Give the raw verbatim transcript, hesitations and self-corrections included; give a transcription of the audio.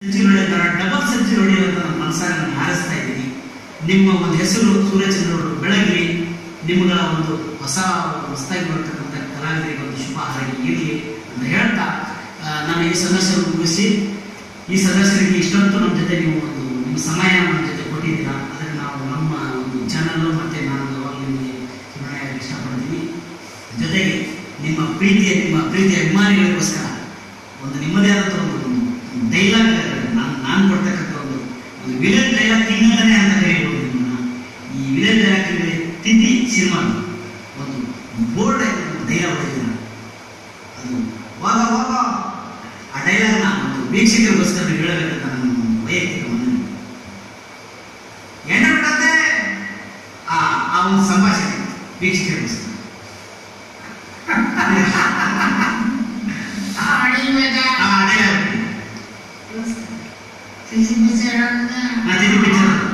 Double century ಹೊಡೆಯುವಂತ ನನ್ನ ಮನಸ್ಸಾಗಿ ನಾನು ಹಾರೈಸ್ತಾ ಇದ್ದೀನಿ. ನಿಮ್ಮ ಒಂದು ಹೆಸರು ಸೂರ್ಯಚಂದ್ರವರು ಬೆಳಗಲಿ, ನಿಮ್ಮಗಳ ಒಂದು ಹೊಸ ಹೊಸದಾಗಿ ಬರ್ತಕ್ಕಂಥ ಕಲಾವಿದರಿಗೆ ಒಂದು ಶುಭ ಹಾರೈಕೆ ಇರಲಿ ಅಂತ ಹೇಳ್ತಾ ನಾನು ಈ ಸದಸ್ಯರು ಮುಗಿಸಿ, ಈ ಸದಸ್ಯರಿಗೆ ಇಷ್ಟೊಂದು ನಮ್ಮ ಜೊತೆ ನೀವು ಒಂದು ನಿಮ್ಮ ಸಮಯ ನಮ್ಮ ಜೊತೆ ಕೊಟ್ಟಿದ್ದೀರಾ. ಅದಕ್ಕೆ ನಾವು ನಮ್ಮ ಒಂದು ಚಾನಲ್ಲು ಮತ್ತು ನಾನು ಯಾವಾಗ ನಿಮಗೆ ಸುಮ್ಮನೆ ಇಷ್ಟಪಡ್ತೀನಿ. ಜೊತೆಗೆ ನಿಮ್ಮ ಪ್ರೀತಿಯ ನಿಮ್ಮ ಪ್ರೀತಿಯ ಅಭಿಮಾನಿಗಳಿಗೋಸ್ಕರ ಒಂದು ನಿಮ್ಮದೇ ಆದಂಥ ಒಂದು ಡೈಲಾಗ್ ನಾನು ನಾನು ಕೊಡ್ತಕ್ಕಂಥ ಒಂದು ಒಂದು ವಿಲನ್ ಡೈಲಾಗ್ ತಿಂಗಳೇ ಅಂತ ಕರೀಬೋದು ನಿಮ್ಮನ್ನ. ಈ ವಿಲನ್ ಡೈಲಾಗ್ ತಿಂಗಳೇ ತಿದ್ದಿ ಸಿನಿಮಾ ಒಂದು ಬೋರ್ಡ್ ಡೈಲಾಗ್ ಹೊಡೆದಿಲ್ಲ, ಅದು ವಾಗ ವಾಗ ಆ ಡೈಲಾಗ್ನ ಒಂದು ವೀಕ್ಷಕರಿಗೋಸ್ಕರ ನೀವು ಹೇಳಬೇಕಂತ ನನ್ನ ವೈಯಕ್ತಿಕ ಮನವಿ. ಎಣ್ಣೆ ಬಿಟ್ಟಂತೆ ಆ ಆ ಒಂದು ಸಂಭಾಷಣೆ ವೀಕ್ಷಕರಿಗೋಸ್ಕರ Sisi bicara enggak? Nanti dibicara.